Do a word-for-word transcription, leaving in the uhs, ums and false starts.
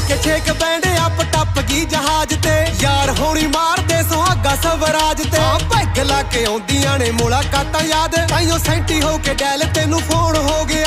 के छेक band up टप की जहाज ते यार होनी मार दे सुहागा स्वराज ते पैग ला के आउंदियां ने मुलाकातां याद ताइयों सैंटी हो के डैल तेनू फोन हो गया